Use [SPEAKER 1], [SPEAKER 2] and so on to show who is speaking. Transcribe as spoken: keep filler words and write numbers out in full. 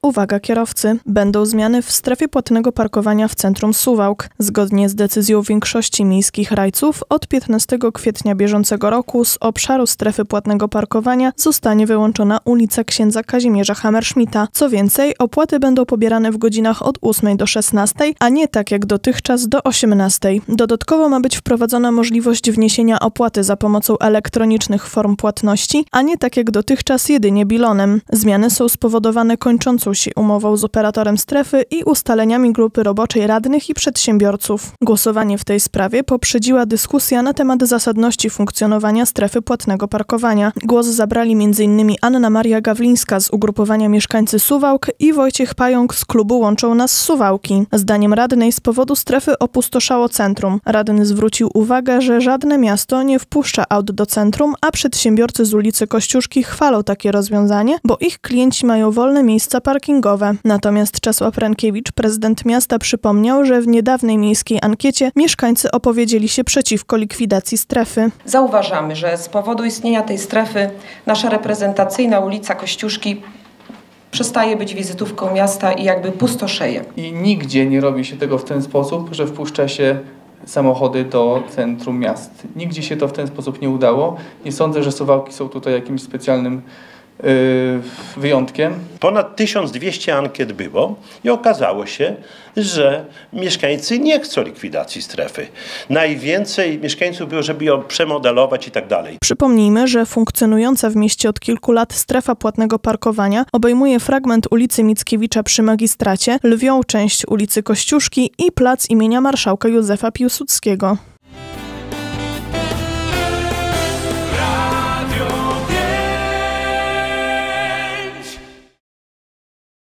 [SPEAKER 1] uwaga kierowcy, będą zmiany w strefie płatnego parkowania w centrum Suwałk. Zgodnie z decyzją większości miejskich rajców od piętnastego kwietnia bieżącego roku z obszaru strefy płatnego parkowania zostanie wyłączona ulica Księdza Kazimierza Hammerschmidta. Co więcej, opłaty będą pobierane w godzinach od ósmej do szesnastej, a nie tak jak dotychczas do osiemnastej. Dodatkowo ma być wprowadzona możliwość wniesienia opłaty za pomocą elektronicznych form płatności, a nie tak jak dotychczas jedynie bilonem. Zmiany są spowodowane kończącą się umową z operatorem strefy i ustaleniami grupy roboczej radnych i przedsiębiorców. Głosowanie w tej sprawie poprzedziła dyskusja na temat zasadności funkcjonowania strefy płatnego parkowania. Głos zabrali między innymi Anna Maria Gawlińska z ugrupowania Mieszkańcy Suwałk i Wojciech Pająk z klubu Łączą Nas Suwałki. Zdaniem radnej z powodu strefy opustoszało centrum. Radny zwrócił uwagę, że żadne miasto nie wpuszcza aut do centrum, a przedsiębiorcy z ulicy Kościuszki chwalą takie rozwiązanie, bo ich klienci mają wolne miejsca parkingowe. Natomiast Czesław Rękiewicz, prezydent miasta, przypomniał, że w niedawnej miejskiej ankiecie mieszkańcy opowiedzieli się przeciwko likwidacji strefy.
[SPEAKER 2] Zauważamy, że z powodu istnienia tej strefy nasza reprezentacyjna ulica Kościuszki przestaje być wizytówką miasta i jakby pustoszeje.
[SPEAKER 3] I nigdzie nie robi się tego w ten sposób, że wpuszcza się samochody do centrum miast. Nigdzie się to w ten sposób nie udało. Nie sądzę, że Suwałki są tutaj jakimś specjalnym yy, wyjątkiem.
[SPEAKER 4] Ponad tysiąc dwieście ankiet było i okazało się, że mieszkańcy nie chcą likwidacji strefy. Najwięcej mieszkańców było, żeby ją przemodelować i tak dalej.
[SPEAKER 1] Przypomnijmy, że funkcjonująca w mieście od kilku lat strefa płatnego parkowania obejmuje fragment ulicy Mickiewicza przy Magistracie, lwią część ulicy Kościuszki i plac imienia marszałka Józefa Piłsudskiego.